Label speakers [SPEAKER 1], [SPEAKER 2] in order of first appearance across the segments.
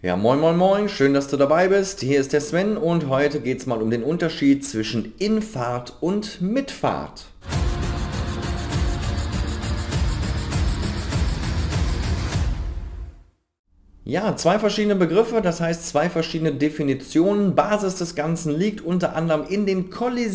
[SPEAKER 1] Ja, moin moin moin, schön, dass du dabei bist. Hier ist der Sven und heute geht es mal um den Unterschied zwischen Infahrt und Mitfahrt. Ja, zwei verschiedene Begriffe, das heißt zwei verschiedene Definitionen. Basis des Ganzen liegt unter anderem in den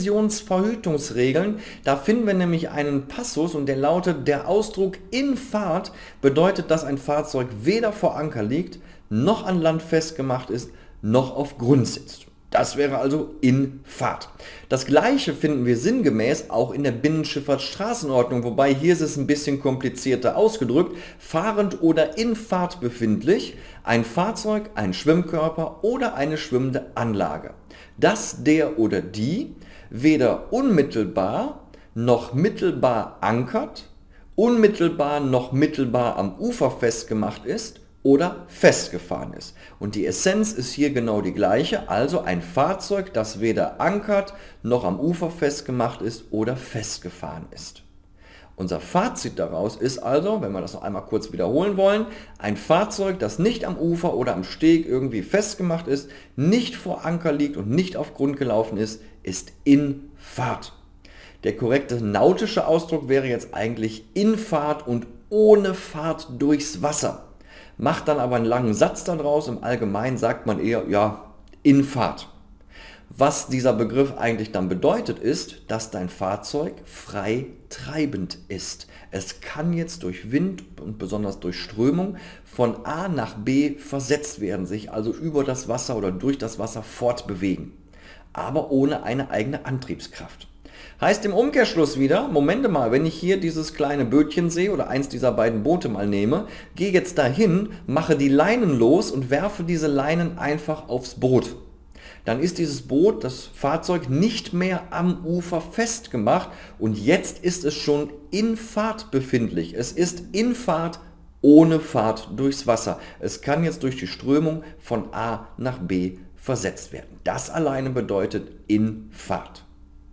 [SPEAKER 1] Kollisionsverhütungsregeln. Da finden wir nämlich einen Passus und der lautet: Der Ausdruck in Fahrt bedeutet, dass ein Fahrzeug weder vor Anker liegt, noch an Land festgemacht ist, noch auf Grund sitzt. Das wäre also in Fahrt. Das gleiche finden wir sinngemäß auch in der Binnenschifffahrtsstraßenordnung, wobei hier ist es ein bisschen komplizierter ausgedrückt. Fahrend oder in Fahrt befindlich, ein Fahrzeug, ein Schwimmkörper oder eine schwimmende Anlage. Dass der oder die weder unmittelbar noch mittelbar ankert, unmittelbar noch mittelbar am Ufer festgemacht ist oder festgefahren ist. Und die Essenz ist hier genau die gleiche, also ein Fahrzeug, das weder ankert noch am Ufer festgemacht ist oder festgefahren ist. Unser Fazit daraus ist also, wenn wir das noch einmal kurz wiederholen wollen, ein Fahrzeug, das nicht am Ufer oder am Steg irgendwie festgemacht ist, nicht vor Anker liegt und nicht auf Grund gelaufen ist in Fahrt. Der korrekte nautische Ausdruck wäre jetzt eigentlich in Fahrt und ohne Fahrt durchs Wasser. Macht dann aber einen langen Satz daraus. Im Allgemeinen sagt man eher, ja, in Fahrt. Was dieser Begriff eigentlich dann bedeutet, ist, dass dein Fahrzeug frei treibend ist. Es kann jetzt durch Wind und besonders durch Strömung von A nach B versetzt werden, sich also über das Wasser oder durch das Wasser fortbewegen, aber ohne eine eigene Antriebskraft. Heißt im Umkehrschluss wieder, Momente mal, wenn ich hier dieses kleine Bötchen sehe oder eins dieser beiden Boote mal nehme, gehe jetzt dahin, mache die Leinen los und werfe diese Leinen einfach aufs Boot. Dann ist dieses Boot, das Fahrzeug, nicht mehr am Ufer festgemacht und jetzt ist es schon in Fahrt befindlich. Es ist in Fahrt ohne Fahrt durchs Wasser. Es kann jetzt durch die Strömung von A nach B versetzt werden. Das alleine bedeutet in Fahrt.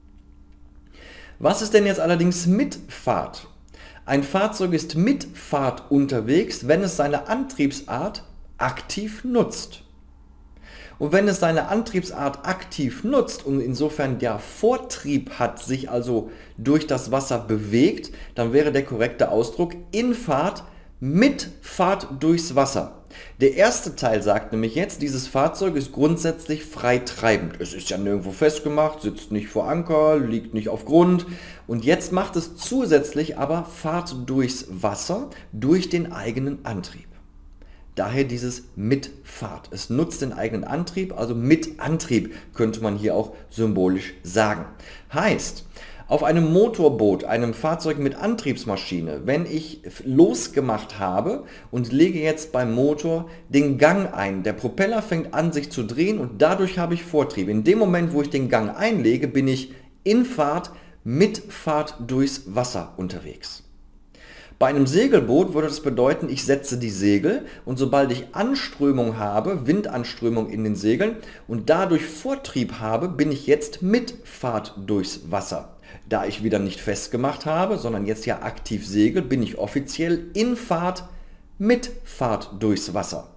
[SPEAKER 1] Was ist denn jetzt allerdings mit Fahrt? Ein Fahrzeug ist mit Fahrt unterwegs, wenn es seine Antriebsart aktiv nutzt. Und wenn es seine Antriebsart aktiv nutzt und insofern der Vortrieb hat, sich also durch das Wasser bewegt, dann wäre der korrekte Ausdruck in Fahrt mit Fahrt durchs Wasser. Der erste Teil sagt nämlich jetzt, dieses Fahrzeug ist grundsätzlich frei treibend. Es ist ja nirgendwo festgemacht, sitzt nicht vor Anker, liegt nicht auf Grund. Und jetzt macht es zusätzlich aber Fahrt durchs Wasser, durch den eigenen Antrieb. Daher dieses Mitfahrt. Es nutzt den eigenen Antrieb, also mit Antrieb könnte man hier auch symbolisch sagen. Heißt, auf einem Motorboot, einem Fahrzeug mit Antriebsmaschine, wenn ich losgemacht habe und lege jetzt beim Motor den Gang ein, der Propeller fängt an sich zu drehen und dadurch habe ich Vortrieb. In dem Moment, wo ich den Gang einlege, bin ich in Fahrt, mit Fahrt durchs Wasser unterwegs. Bei einem Segelboot würde das bedeuten, ich setze die Segel und sobald ich Anströmung habe, Windanströmung in den Segeln und dadurch Vortrieb habe, bin ich jetzt mit Fahrt durchs Wasser. Da ich wieder nicht festgemacht habe, sondern jetzt ja aktiv segel, bin ich offiziell in Fahrt mit Fahrt durchs Wasser.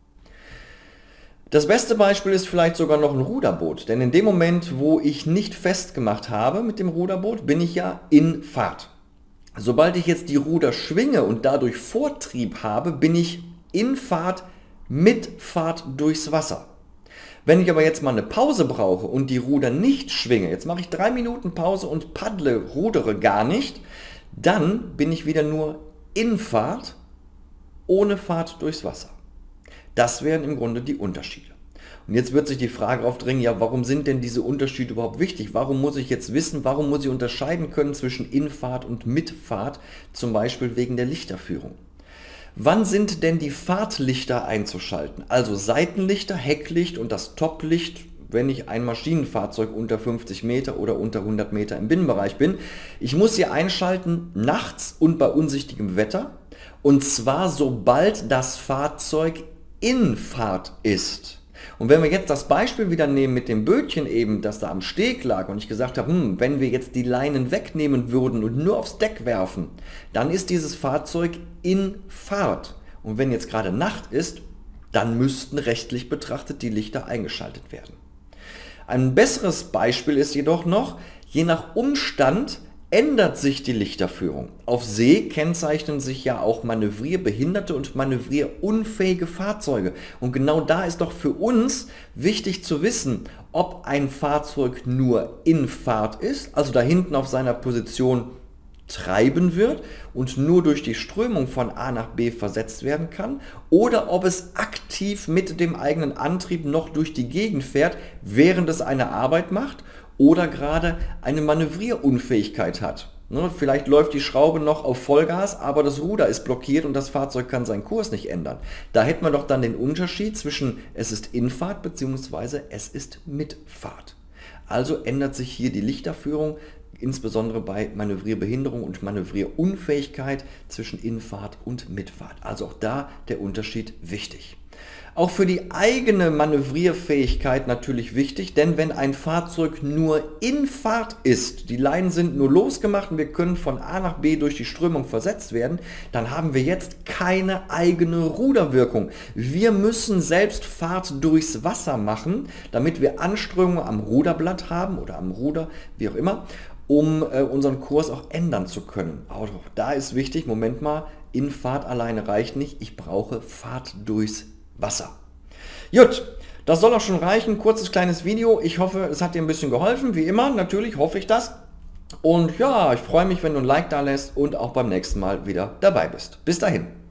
[SPEAKER 1] Das beste Beispiel ist vielleicht sogar noch ein Ruderboot, denn in dem Moment, wo ich nicht festgemacht habe mit dem Ruderboot, bin ich ja in Fahrt. Sobald ich jetzt die Ruder schwinge und dadurch Vortrieb habe, bin ich in Fahrt mit Fahrt durchs Wasser. Wenn ich aber jetzt mal eine Pause brauche und die Ruder nicht schwinge, jetzt mache ich 3 Minuten Pause und paddle, rudere gar nicht, dann bin ich wieder nur in Fahrt, ohne Fahrt durchs Wasser. Das wären im Grunde die Unterschiede. Und jetzt wird sich die Frage aufdrängen, ja, warum sind denn diese Unterschiede überhaupt wichtig? Warum muss ich jetzt wissen, warum muss ich unterscheiden können zwischen Infahrt und Mitfahrt, zum Beispiel wegen der Lichterführung? Wann sind denn die Fahrtlichter einzuschalten? Also Seitenlichter, Hecklicht und das Toplicht, wenn ich ein Maschinenfahrzeug unter 50 Meter oder unter 100 Meter im Binnenbereich bin. Ich muss sie einschalten nachts und bei unsichtigem Wetter. Und zwar sobald das Fahrzeug in Fahrt ist. Und wenn wir jetzt das Beispiel wieder nehmen mit dem Bötchen eben, das da am Steg lag und ich gesagt habe, wenn wir jetzt die Leinen wegnehmen würden und nur aufs Deck werfen, dann ist dieses Fahrzeug in Fahrt. Und wenn jetzt gerade Nacht ist, Dann müssten rechtlich betrachtet die Lichter eingeschaltet werden. Ein besseres Beispiel ist jedoch noch, je nach Umstand ändert sich die Lichterführung. Auf See kennzeichnen sich ja auch manövrierbehinderte und manövrierunfähige Fahrzeuge. Und genau da ist doch für uns wichtig zu wissen, ob ein Fahrzeug nur in Fahrt ist, also da hinten auf seiner Position treiben wird und nur durch die Strömung von A nach B versetzt werden kann, oder ob es aktiv mit dem eigenen Antrieb noch durch die Gegend fährt, während es eine Arbeit macht oder gerade eine Manövrierunfähigkeit hat. Vielleicht läuft die Schraube noch auf Vollgas, aber das Ruder ist blockiert und das Fahrzeug kann seinen Kurs nicht ändern. Da hätten wir doch dann den Unterschied zwischen es ist Infahrt bzw. es ist Mitfahrt. Also ändert sich hier die Lichterführung, insbesondere bei Manövrierbehinderung und Manövrierunfähigkeit zwischen Infahrt und Mitfahrt. Also auch da der Unterschied wichtig. Auch für die eigene Manövrierfähigkeit natürlich wichtig, denn wenn ein Fahrzeug nur in Fahrt ist, die Leinen sind nur losgemacht und wir können von A nach B durch die Strömung versetzt werden, dann haben wir jetzt keine eigene Ruderwirkung. Wir müssen selbst Fahrt durchs Wasser machen, damit wir Anströmung am Ruderblatt haben oder am Ruder, wie auch immer, um unseren Kurs auch ändern zu können. Auch da ist wichtig, Moment mal, in Fahrt alleine reicht nicht, ich brauche Fahrt durchs Wasser. Gut, das soll auch schon reichen. Kurzes kleines Video. Ich hoffe, es hat dir ein bisschen geholfen. Wie immer, natürlich hoffe ich das. Und ja, ich freue mich, wenn du ein Like da lässt und auch beim nächsten Mal wieder dabei bist. Bis dahin.